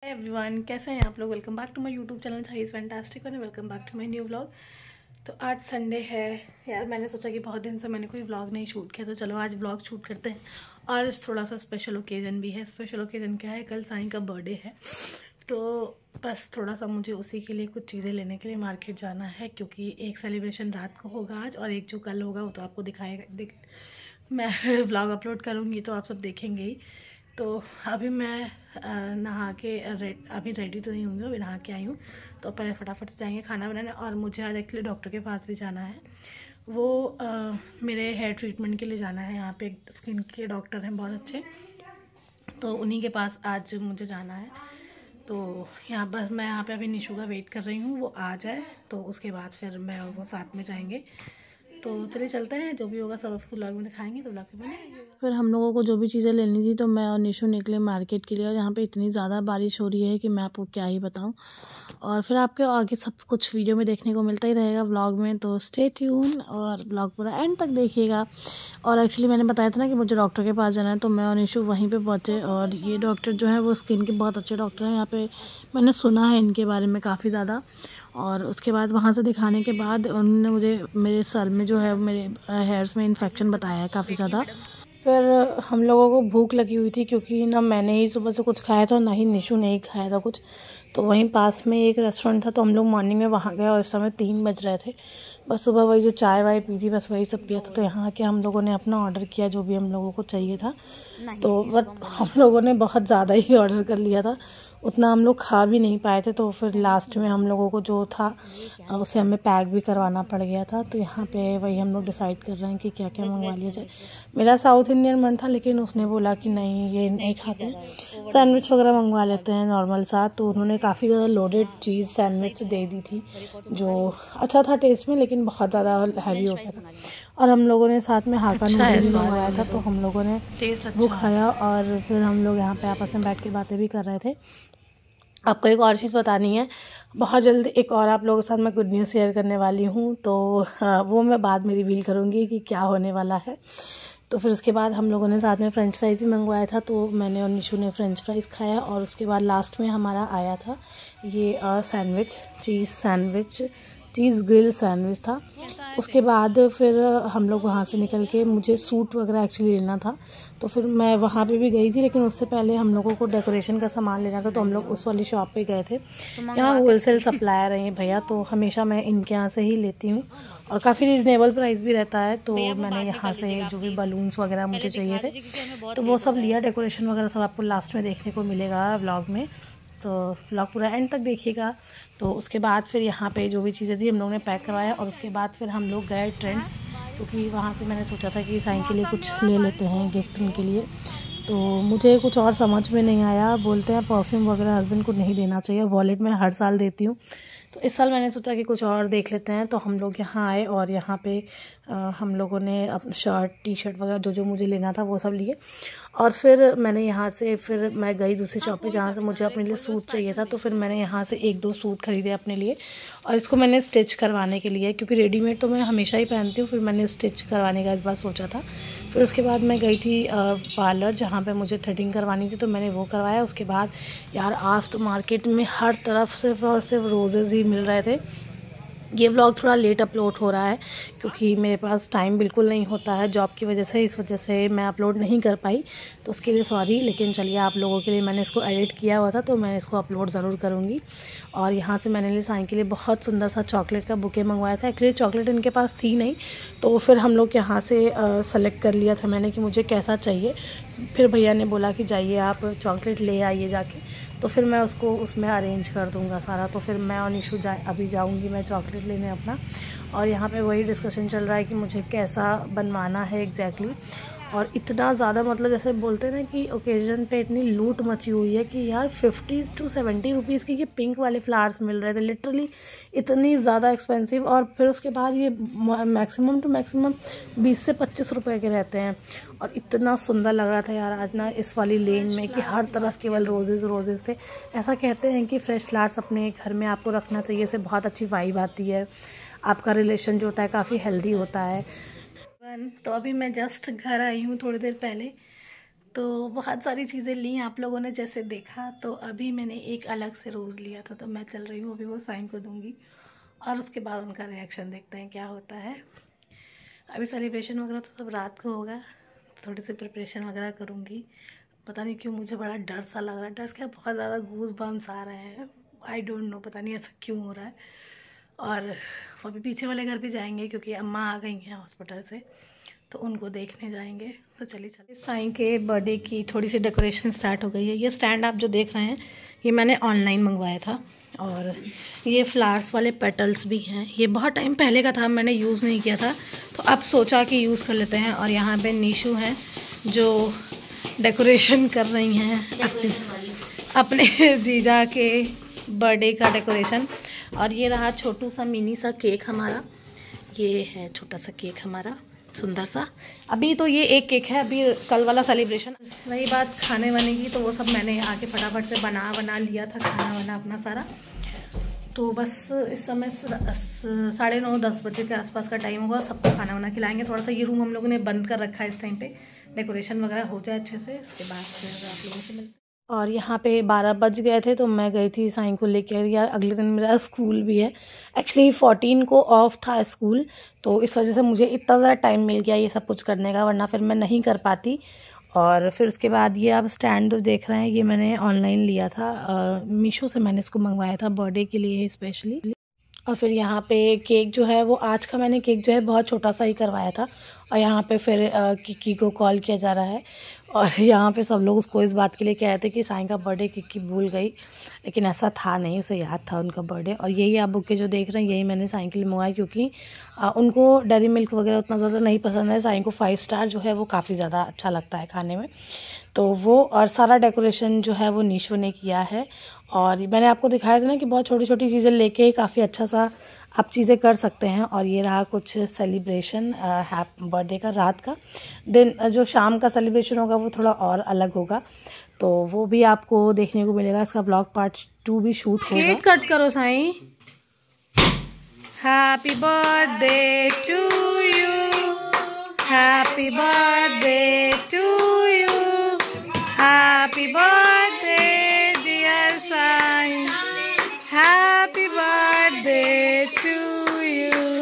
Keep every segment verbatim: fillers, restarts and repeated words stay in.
Everyone, कैसे हैं आप लोग। Welcome back to my YouTube channel size fantastic और welcome back to my new vlog. तो आज संडे है यार, मैंने सोचा कि बहुत दिन से मैंने कोई व्लॉग नहीं शूट किया, तो चलो आज व्लॉग शूट करते हैं। और थोड़ा सा स्पेशल ओकेजन भी है। स्पेशल ओकेजन क्या है, कल साईं का बर्थडे है, तो बस थोड़ा सा मुझे उसी के लिए कुछ चीज़ें लेने के लिए मार्केट जाना है, क्योंकि एक सेलिब्रेशन रात को होगा आज और एक जो कल होगा वो तो आपको दिखाएगा दिख मैं व्लॉग अपलोड करूँगी तो आप सब देखेंगे ही। तो अभी मैं आ, नहा के रेड अभी रेडी तो नहीं होंगी, अभी नहा के आई हूँ, तो पहले फटाफट से जाएंगे खाना बनाने। और मुझे आज एक्चुअली डॉक्टर के पास भी जाना है। वो आ, मेरे हेयर ट्रीटमेंट के लिए जाना है। यहाँ पे एक स्किन के डॉक्टर हैं बहुत अच्छे, तो उन्हीं के पास आज मुझे जाना है। तो यहाँ बस मैं यहाँ पे अभी निशु का वेट कर रही हूँ, वो आ जाए तो उसके बाद फिर मैं और वो साथ में जाएंगे। तो चलिए चलते हैं, जो भी होगा सब आपको व्लॉग में दिखाएंगे, तो व्लॉग में बनाएंगे। फिर हम लोगों को जो भी चीज़ें लेनी थी तो मैं और निशु निकले मार्केट के लिए, और यहाँ पे इतनी ज़्यादा बारिश हो रही है कि मैं आपको क्या ही बताऊँ। और फिर आपके आगे सब कुछ वीडियो में देखने को मिलता ही रहेगा व्लॉग में, तो स्टे ट्यून और व्लॉग पूरा एंड तक देखिएगा। और एक्चुअली मैंने बताया था ना कि मुझे डॉक्टर के पास जाना है, तो मैं और निशु वहीं पर पहुँचे। और ये डॉक्टर जो है वो स्किन के बहुत अच्छे डॉक्टर हैं। यहाँ पर मैंने सुना है इनके बारे में काफ़ी ज़्यादा। और उसके बाद वहाँ से दिखाने के बाद उन्होंने मुझे मेरे सर में जो है मेरे हेयर्स में इन्फेक्शन बताया है काफ़ी ज़्यादा। फिर हम लोगों को भूख लगी हुई थी, क्योंकि ना मैंने ही सुबह से कुछ खाया था, ना ही निशु ने ही खाया था कुछ। तो वहीं पास में एक रेस्टोरेंट था, तो हम लोग मॉर्निंग में वहाँ गए और इस समय तीन बज रहे थे। बस सुबह वही जो चाय वाय पी थी, बस वही सब पिया था। तो यहाँ आके हम लोगों ने अपना ऑर्डर किया जो भी हम लोगों को चाहिए था। तो बट हम लोगों ने बहुत ज़्यादा ही ऑर्डर कर लिया था, उतना हम लोग खा भी नहीं पाए थे। तो फिर लास्ट में हम लोगों को जो था उसे हमें पैक भी करवाना पड़ गया था। तो यहाँ पे वही हम लोग डिसाइड कर रहे हैं कि क्या क्या मंगवा लिया जाए। मेरा साउथ इंडियन मन था, लेकिन उसने बोला कि नहीं ये नहीं खाते हैं, सैंडविच वगैरह मंगवा लेते हैं नॉर्मल सा। तो उन्होंने काफ़ी ज़्यादा लोडेड चीज़ सैंडविच दे दी थी, जो अच्छा था टेस्ट में, लेकिन बहुत ज़्यादा हैवी हो गया था। और हम लोगों ने साथ में हाका नूडल्स मंगवाया था, तो हम लोगों ने वो खाया। और फिर हम लोग यहाँ पे आपस में बैठ के बातें भी कर रहे थे। आपको एक और चीज़ बतानी है, बहुत जल्दी एक और आप लोगों के साथ मैं गुड न्यूज़ शेयर करने वाली हूँ, तो वो मैं बाद में रिवील करूँगी कि क्या होने वाला है। तो फिर उसके बाद हम लोगों ने साथ में फ्रेंच फ्राइज़ भी मंगवाया था, तो मैंने और निशु ने फ्रेंच फ्राइज़ खाया। और उसके बाद लास्ट में हमारा आया था ये sandwich, cheese sandwich, cheese grill sandwich था। उसके बाद फिर हम लोग वहाँ से निकल के, मुझे सूट वगैरह एक्चुअली लेना था, तो फिर मैं वहाँ पे भी गई थी, लेकिन उससे पहले हम लोगों को डेकोरेशन का सामान लेना था, तो हम लोग उस वाली शॉप पे गए थे। यहाँ होलसेल सप्लायर हैं भैया, तो हमेशा मैं इनके यहाँ से ही लेती हूँ और काफ़ी रीज़नेबल प्राइस भी रहता है। तो मैंने यहाँ से जो भी बलून्स वगैरह मुझे चाहिए थे तो वो सब लिया। डेकोरेशन वगैरह सब आपको लास्ट में देखने को मिलेगा व्लॉग में, तो व्लॉग पूरा एंड तक देखिएगा। तो उसके बाद फिर यहाँ पे जो भी चीज़ें थी हम लोगों ने पैक करवाया, और उसके बाद फिर हम लोग गए ट्रेंड्स, क्योंकि वहाँ से मैंने सोचा था कि साईं के लिए कुछ ले लेते हैं गिफ्ट उनके लिए। तो मुझे कुछ और समझ में नहीं आया, बोलते हैं परफ्यूम वगैरह हस्बैंड को नहीं देना चाहिए, वॉलेट में हर साल देती हूँ, तो इस साल मैंने सोचा कि कुछ और देख लेते हैं। तो हम लोग यहाँ आए और यहाँ पे आ, हम लोगों ने अपना शर्ट टी शर्ट वगैरह जो जो मुझे लेना था वो सब लिए। और फिर मैंने यहाँ से फिर मैं गई दूसरी शॉप पे, जहाँ से मुझे अपने लिए सूट चाहिए था। तो फिर मैंने यहाँ से एक दो सूट खरीदे अपने लिए, और इसको मैंने स्टिच करवाने के लिए, क्योंकि रेडीमेड तो मैं हमेशा ही पहनती हूँ, फिर मैंने स्टिच करवाने का इस बार सोचा था। फिर उसके बाद मैं गई थी पार्लर, जहाँ पे मुझे थ्रेडिंग करवानी थी, तो मैंने वो करवाया। उसके बाद यार आज तो मार्केट में हर तरफ सिर्फ और सिर्फ रोज़ेज़ ही मिल रहे थे। ये व्लॉग थोड़ा लेट अपलोड हो रहा है, क्योंकि मेरे पास टाइम बिल्कुल नहीं होता है जॉब की वजह से, इस वजह से मैं अपलोड नहीं कर पाई, तो उसके लिए सॉरी। लेकिन चलिए, आप लोगों के लिए मैंने इसको एडिट किया हुआ था, तो मैं इसको अपलोड ज़रूर करूँगी। और यहाँ से मैंने लिए साईं के लिए बहुत सुंदर सा चॉकलेट का बुके मंगवाया था। एक्चुअली चॉकलेट इनके पास थी नहीं, तो फिर हम लोग यहाँ से सेलेक्ट कर लिया था मैंने कि मुझे कैसा चाहिए। फिर भैया ने बोला कि जाइए आप चॉकलेट ले आइए जाके, तो फिर मैं उसको उसमें अरेंज कर दूंगा सारा। तो फिर मैं और निशु जा अभी जाऊंगी मैं चॉकलेट लेने अपना। और यहाँ पे वही डिस्कशन चल रहा है कि मुझे कैसा बनवाना है एग्जैक्टली। और इतना ज़्यादा, मतलब जैसे बोलते हैं ना कि ओकेजन पे इतनी लूट मची हुई है कि यार फिफ्टी टू सेवेंटी रुपीज़ की ये पिंक वाले फ्लावर्स मिल रहे थे, लिटरली इतनी ज़्यादा एक्सपेंसिव। और फिर उसके बाद ये मैक्सिमम टू मैक्सिमम बीस से पच्चीस रुपए के रहते हैं। और इतना सुंदर लग रहा था यार आज ना इस वाली लेन में, कि हर तरफ केवल रोजेज़ रोजेज़ थे। ऐसा कहते हैं कि फ्रेश फ्लावर्स अपने घर में आपको रखना चाहिए, इससे बहुत अच्छी वाइब आती है, आपका रिलेशन जो होता है काफ़ी हेल्दी होता है। तो अभी मैं जस्ट घर आई हूँ थोड़ी देर पहले, तो बहुत सारी चीज़ें ली आप लोगों ने जैसे देखा। तो अभी मैंने एक अलग से रोज़ लिया था, तो मैं चल रही हूँ अभी वो साइन को दूँगी और उसके बाद उनका रिएक्शन देखते हैं क्या होता है। अभी सेलिब्रेशन वगैरह तो सब रात को होगा, थोड़ी सी प्रिपरेशन वगैरह करूँगी। पता नहीं क्यों मुझे बड़ा डर सा लग रहा है, डर क्या बहुत ज़्यादा गूज बम्स आ रहे हैं, आई डोंट नो, पता नहीं ऐसा क्यों हो रहा है। और अभी पीछे वाले घर भी जाएंगे क्योंकि अम्मा आ गई हैं हॉस्पिटल से, तो उनको देखने जाएंगे। तो चलिए चलिए साईं के बर्थडे की थोड़ी सी डेकोरेशन स्टार्ट हो गई है। ये स्टैंड आप जो देख रहे हैं ये मैंने ऑनलाइन मंगवाया था, और ये फ्लावर्स वाले पेटल्स भी हैं। ये बहुत टाइम पहले का था, मैंने यूज़ नहीं किया था, तो अब सोचा कि यूज़ कर लेते हैं। और यहाँ पे नीशू हैं जो डेकोरेशन कर रही हैं अपने, अपने जीजा के बर्थडे का डेकोरेशन। और ये रहा छोटू सा मिनी सा केक हमारा, ये है छोटा सा केक हमारा सुंदर सा। अभी तो ये एक केक है, अभी कल वाला सेलिब्रेशन। रही बात खाने वाने की, तो वो सब मैंने आके फटाफट से बना बना लिया था, खाना वाना अपना सारा। तो बस इस समय साढ़े नौ दस बजे के आसपास का टाइम होगा, सबको खाना वाना खिलाएंगे। थोड़ा सा ये रूम हम लोगों ने बंद कर रखा है इस टाइम पे, डेकोरेशन वगैरह हो जाए अच्छे से, उसके बाद फिर आप लोगों से मिलते। और यहाँ पे बारह बज गए थे, तो मैं गई थी साईं को लेके। यार अगले दिन मेरा स्कूल भी है, एक्चुअली फोर्टीन को ऑफ था स्कूल, तो इस वजह से मुझे इतना ज़्यादा टाइम मिल गया ये सब कुछ करने का, वरना फिर मैं नहीं कर पाती। और फिर उसके बाद ये आप स्टैंड जो देख रहे हैं ये मैंने ऑनलाइन लिया था, मीशो से मैंने इसको मंगवाया था बर्थडे के लिए स्पेशली। और फिर यहाँ पे केक जो है वो आज का मैंने केक जो है बहुत छोटा सा ही करवाया था। और यहाँ पे फिर किक्की को कॉल किया जा रहा है, और यहाँ पे सब लोग उसको इस बात के लिए कह रहे थे कि साईं का बर्थडे किक्की भूल गई, लेकिन ऐसा था नहीं, उसे याद था उनका बर्थडे। और यही आप बुके जो देख रहे हैं यही मैंने साईं के लिए मंगवाया, क्योंकि आ, उनको डेयरी मिल्क वगैरह उतना ज़्यादा नहीं पसंद है। साईं को फाइव स्टार जो है वो काफ़ी ज़्यादा अच्छा लगता है खाने में, तो वो। और सारा डेकोरेशन जो है वो नीशू ने किया है। और मैंने आपको दिखाया था ना कि बहुत छोटी छोटी चीज़ें लेके ही काफ़ी अच्छा सा आप चीज़ें कर सकते हैं। और ये रहा कुछ सेलिब्रेशन हैप बर्थडे का। रात का दिन जो शाम का सेलिब्रेशन होगा वो थोड़ा और अलग होगा, तो वो भी आपको देखने को मिलेगा। इसका ब्लॉग पार्ट टू भी शूट होगा। केक कट करो Sai. Happy birthday to you, happy birthday to you, happy birthday dear Sai, happy birthday to you.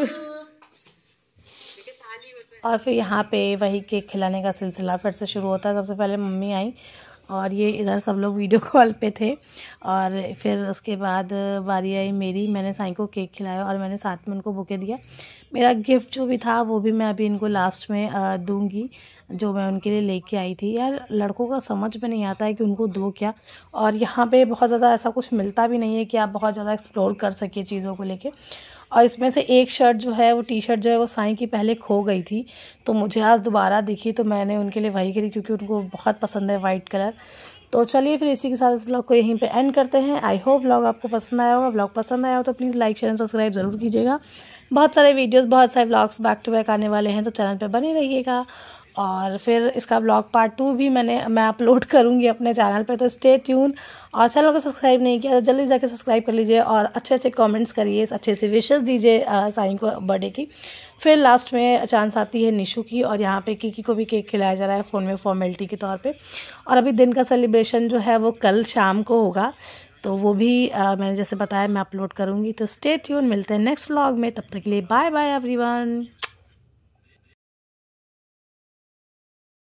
और फिर यहाँ पे वही केक खिलाने का सिलसिला फिर से शुरू होता है। सबसे पहले मम्मी आई और ये इधर सब लोग वीडियो कॉल पे थे, और फिर उसके बाद बारी आई मेरी। मैंने साईं को केक खिलाया और मैंने साथ में उनको बुके दिया। मेरा गिफ्ट जो भी था वो भी मैं अभी इनको लास्ट में दूंगी, जो मैं उनके लिए लेके आई थी। यार लड़कों का समझ में नहीं आता है कि उनको दो क्या। और यहाँ पे बहुत ज़्यादा ऐसा कुछ मिलता भी नहीं है कि आप बहुत ज़्यादा एक्सप्लोर कर सकिए चीज़ों को लेके। और इसमें से एक शर्ट जो है वो टी शर्ट जो है वो साईं की पहले खो गई थी, तो मुझे आज दोबारा दिखी, तो मैंने उनके लिए वही करी, क्योंकि उनको बहुत पसंद है वाइट कलर। तो चलिए फिर इसी के साथ इस व्लॉग को यहीं पे एंड करते हैं। आई होप व्लॉग आपको पसंद आया होगा। व्लॉग पसंद आया हो तो please like share and subscribe ज़रूर कीजिएगा। बहुत सारे वीडियोस बहुत सारे व्लॉग्स बैक टू बैक आने वाले हैं, तो चैनल पे बने रहिएगा। और फिर इसका ब्लॉग पार्ट टू भी मैंने मैं अपलोड करूँगी अपने चैनल पे, तो स्टे ट्यून। और चैनल को सब्सक्राइब नहीं किया तो जल्दी जाके सब्सक्राइब कर लीजिए, और अच्छे अच्छे कमेंट्स करिए, अच्छे से विशेस दीजिए साईं को बर्थडे की। फिर लास्ट में चांस आती है निशु की, और यहाँ पे किकी को भी केक खिलाया जा रहा है फ़ोन में फॉर्मेलिटी के तौर पे। और अभी दिन का सेलिब्रेशन जो है वो कल शाम को होगा, तो वो भी आ, मैंने जैसे बताया मैं अपलोड करूँगी। तो स्टे ट्यून, मिलते हैं नेक्स्ट व्लॉग में, तब तक के लिए बाय बाय एवरीवन।